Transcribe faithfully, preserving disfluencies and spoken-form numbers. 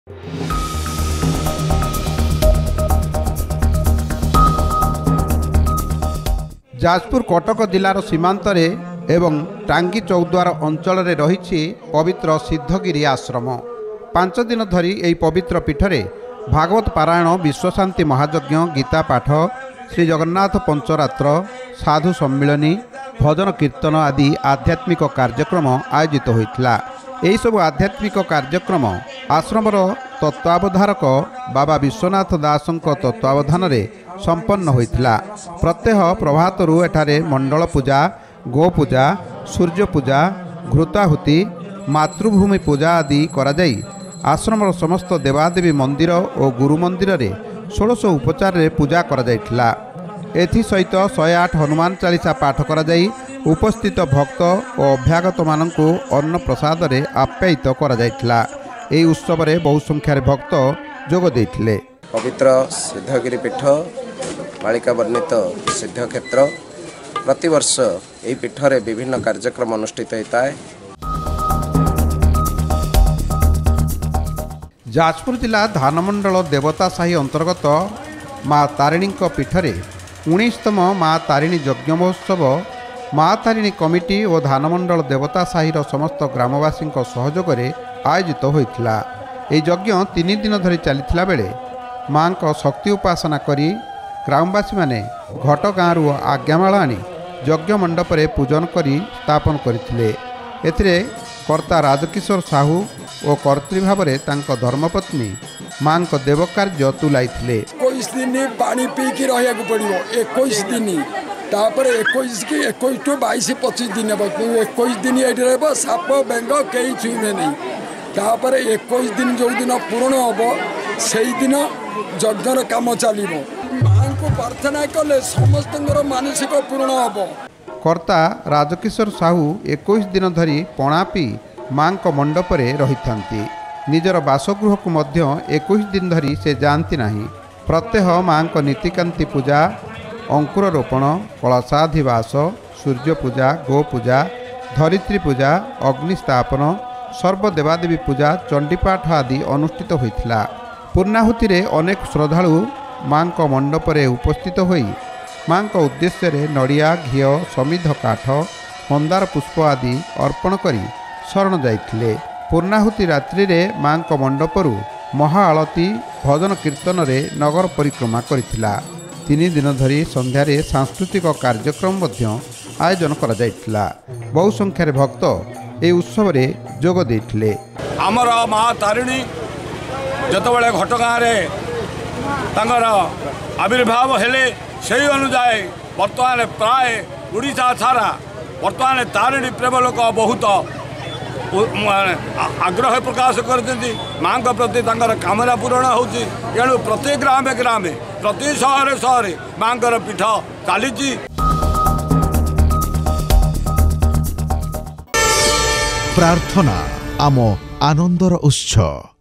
जाजपुर कटक जिलार सीमांतरे एवं टांगी चौद्वार अंचल रही पवित्र सिद्धगिरी आश्रम। पांच दिन धरी यह पवित्र पीठरे भागवत पारायण, विश्वशांति महायज्ञ, गीता पाठ, श्री जगन्नाथ पंचरात्र, साधु सम्मिलनी, भजन कीर्तन आदि आध्यात्मिक कार्यक्रम आयोजित होता। यही सब आध्यात्मिक कार्यक्रम आश्रमर तत्वावधारक बाबा विश्वनाथ दासंक तत्वावधान संपन्न होता। प्रत्यह प्रभातरु एठारे मंडल पूजा, गो पूजा, सूर्य पूजा, घृताहुति, मातृभूमि पूजा आदि करा जाई आश्रमर समस्त देवादेवी मंदिर और गुरु मंदिर रे षोड़श उपचार रे पूजा करा जाइथिला। एथि सहित सौ आठ हनुमान चालीसा पाठ करा जाई उपस्थित भक्त और अभ्यागत माननकु अन्न प्रसाद रे आप्यायित करा जाइथिला। एही उत्सव रे बहु संख्यार भक्त जोग देथिले। पवित्र सिद्धगिरी पीठ मालिका वर्णित सिद्ध क्षेत्र प्रतिवर्ष यही पीठरे विभिन्न कार्यक्रम अनुष्ठित होता है। जाजपुर जिला धानमंडल देवता साही अंतर्गत माँ तारिणी पीठरे उन्नीसतम माँ तारिणी यज्ञ महोत्सव माँ तारिणी कमिटी और धानमंडल देवता साहीर समस्त ग्रामवासी सहयोग आयोजित होता। यह यज्ञ तीन दिन धरी चली बेले माँ को शक्ति उपासना करी ग्रामवासी माने घट गाँव आज्ञामाल आनी यज्ञ मंडप रे पूजन करी स्थापन करथिले। एथिरे कर्ता राजकिशोर साहू और कर्त्री भाव में तांको धर्मपत्नी माँ को देव कार्य तुलाइथिले। इक्कीस दिन पानी पीकी रहा पड़ो, इक्कीस दिन तापर इक्कीस की इक्कीस टू बाईस पच्चीस दिन इक्कीस दिन ये साप बेंग कई छुए नहीं। तापर इक्कीस दिन जो दिन पूर्ण हम से दिन यज्ञर काम चलो। माँ को प्रार्थना कले समस्त मानसिक पूर्ण हम। कर्ता राजकिशोर साहू इक्कीस दिन धरी पणा पी माँ को मंडप रे रही थांती। निजर बासगृह को मध्य इक्कीस दिन धरी से जाती नहीं। प्रत्यह माँ को नीतिकांति पूजा, अंकुर रोपण, कलशाधिवास, सूर्य पूजा, गो पूजा, धरित्री पूजा, अग्निस्थापन, सर्वदेवादेवी पूजा, चंडीपाठ आदि अनुष्ठित होता। पूर्णाहुति रे अनेक श्रद्धालु माँ को मंडप रे उपस्थित होई माँ को उद्देश्य रे नड़िया, घी, समिध काठ, मंदार पुष्प आदि अर्पण करी शरण जाइथिले। पूर्णाहुति रात्रि रे माँ को मंडपरु महाआलती, भजन कीर्तन रे नगर परिक्रमा करिथिला। तीन दिन धरी संध्यारे सांस्कृतिक कार्यक्रम मध्य आयोजन करा जाइथिला। बहु संख्यार भक्त ए उत्सव रे जोग देथिले। हमर माँ तारिणी जतबेले घटगाँ रे तांगर आविर्भाव हेले से अनुजाए बर्तमान प्राय ओडिशा सारा बर्तमान तारिणी प्रेम लोक बहुत आग्रह प्रकाश करते माँ के प्रति कामना पूरण होती। एणु प्रति ग्रामे ग्रामे प्रति सहरे सहरे माँ पीठ चली। प्रार्थना आम आनंदर उत्सव।